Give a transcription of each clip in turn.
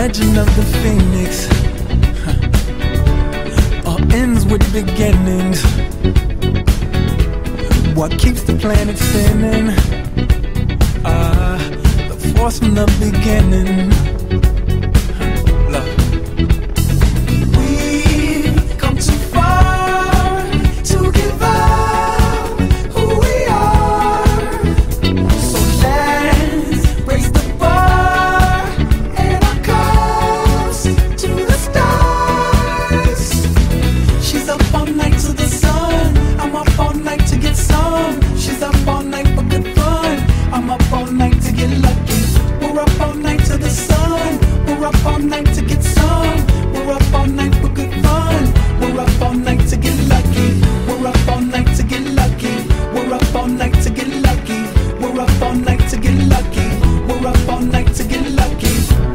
legend of the phoenix all ends with beginnings. What keeps the planet spinning? The force from the beginning. Love. We've come too far to give up who we are. So let's raise the bar and our cups to the stars. She's up all night to the sun. I'm up all night to get some. She's up all night for good fun. I'm up all night to get lucky. We're up all night to the sun. We're up all night to get some. We're up all night for good fun. We're up all night to get lucky. We're up all night to get lucky. We're up all night to get lucky. We're up all night to get lucky. We're up all night to get lucky.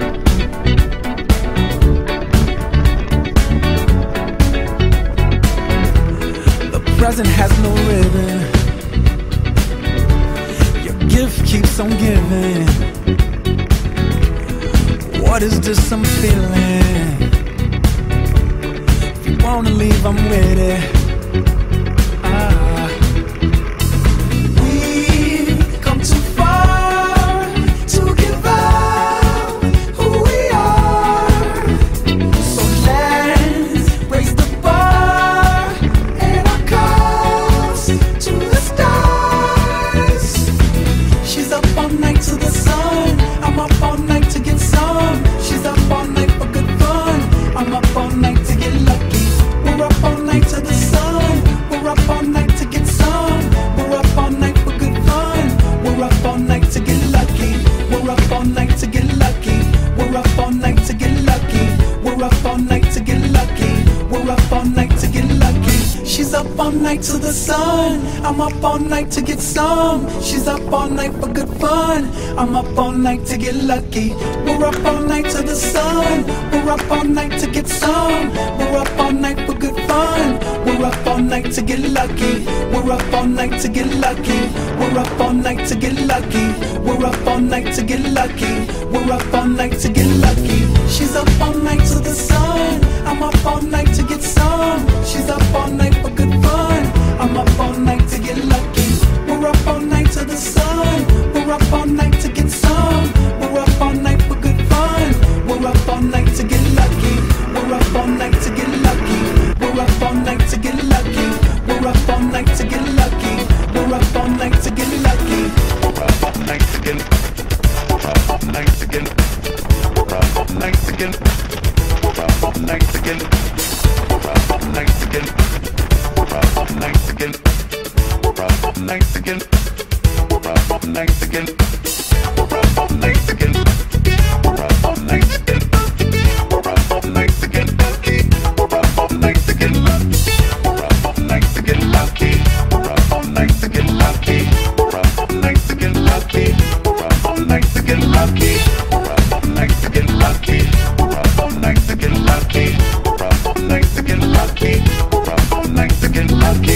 The present has no ribbon. Your gift keeps on giving. What is this I'm feeling? If you wanna leave, I'm with it. We've come too far to give up who we are. So let's raise the bar and our cups to the stars. She's up all night to the sun. I'm up all night to get some. She's up all night for good fun. I'm up all night to get lucky. We're up all night to the sun. We're up all night to get some. We're up all night for good fun. We're up all night to get lucky. We're up all night to get lucky. We're up all night to get lucky. We're up all night to get lucky. We're up all night to get lucky. She's up all night to the sun. I'm up all night to get some. She's up all night for good fun. I'm up all night to get lucky. We're up all night to the sun. We're up all night to get some. We're up all night for good fun. We're up all night to get lucky. We're up all night to get lucky. We're up all night to get lucky. We're up all night to get lucky. We're up all night to get lucky. She's up all night to the sun. I'm up all night to get some. She's up all night for good fun. I'm up all night to get lucky. We're up all night to the sun. We're up all night to get some. We're up all night for good fun. We're up all night to get lucky. We're up all night to get lucky. We're up all night to get lucky. We're up all night to get lucky. We're up all night to get lucky. We're up all night to get. We're up all night to get. We're up all night to get. We're up all night to get. We're up all night to get. We're up all night to get. We're up all night to get. We're up all night to get. We're up all night to get. We're up all night to get. We're up all night to get lucky. We're up all night to get lucky. We're up all night to get lucky. We're up all night to get lucky. We're up all night to get lucky. We're up all night to get lucky. We're up all night to get lucky. We're up all night to get lucky. We're up all night to get lucky. We're up all night to get lucky.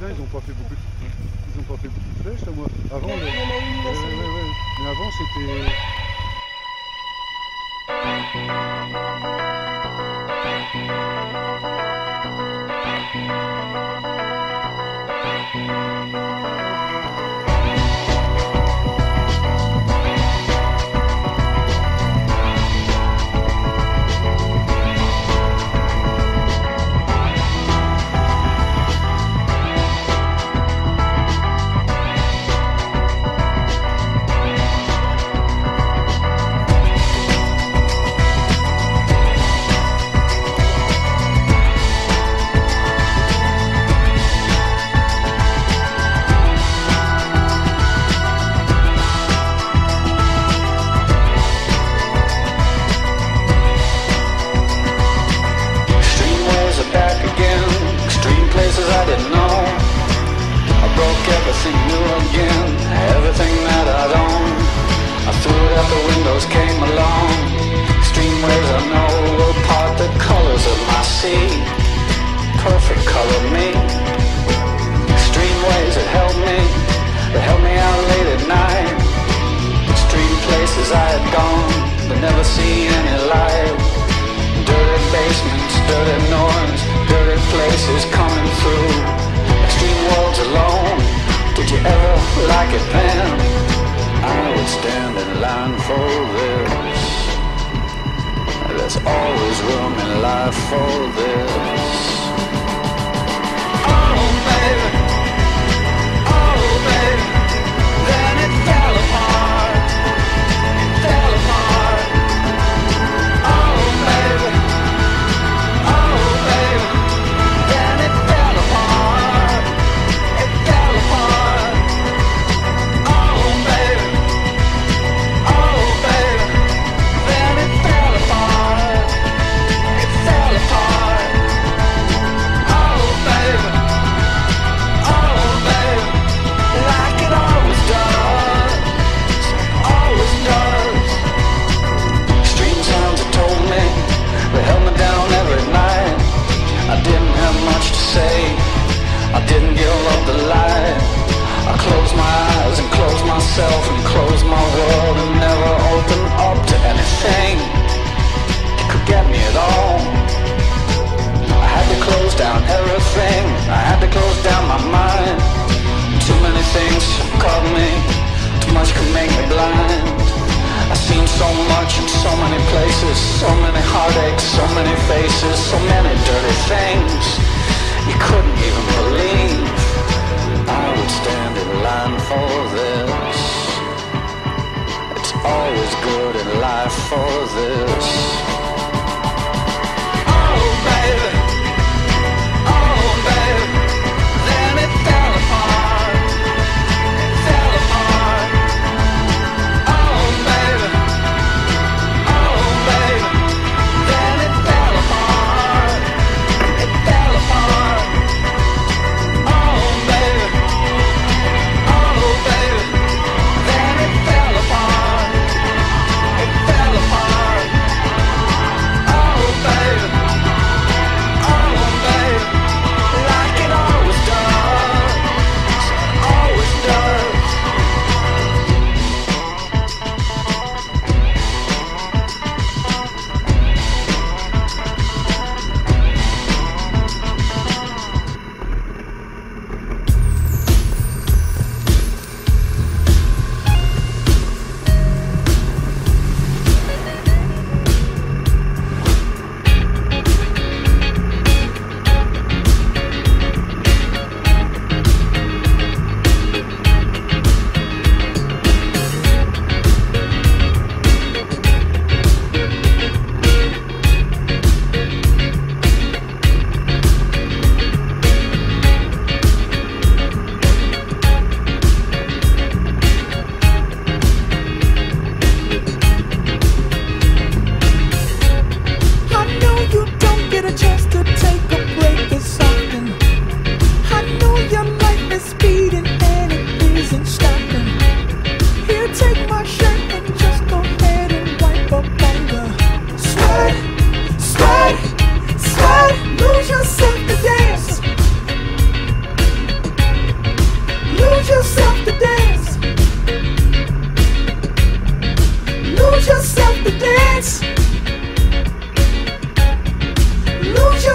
là, ils ont pas fait beaucoup de flèches, là, moi. Avant, Il y en a une, là, sur le- ouais. Mais avant, c'était... Extreme ways are back again. Extreme places I didn't know. I broke everything new again. Everything that I'd owned. I threw it out the windows, came along. Extreme ways I know will part the colors of my sea. Perfect color me. Extreme ways that held me. That held me out late at night. Extreme places I had gone. But never see any light. Dirty basements, dirty noise, dirty places coming through. Extreme worlds alone. Did you ever like it then? I would stand in line for this. There's always room in life for this. Oh baby, then it fell apart. Fell apart. Oh baby, then it fell apart. It fell apart. Oh baby, then it fell apart. It fell apart. Oh baby, like it always does, always does. Extreme sounds that told me, they held me down every night. I didn't have much to say, I didn't give up the light. I closed my eyes and closed myself and closed my world and never opened up to anything that could get me at all. I had to close down everything, I had to close down my mind. Too many things caught me, too much could make me blind. I've seen so much in so many places, so many heartaches, so many faces, so many dirty things you couldn't even believe. I would stand in line for this. It's always good in life for this. Oh baby, then it fell apart. It fell apart. Oh baby, then it fell apart. It fell apart.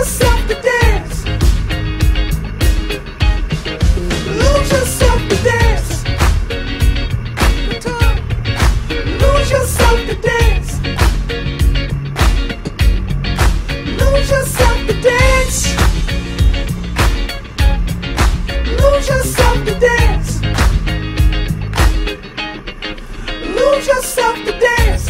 yourself to dance. Lose yourself to dance. Lose yourself to dance. Lose yourself to dance. Lose yourself to dance. Lose yourself to dance.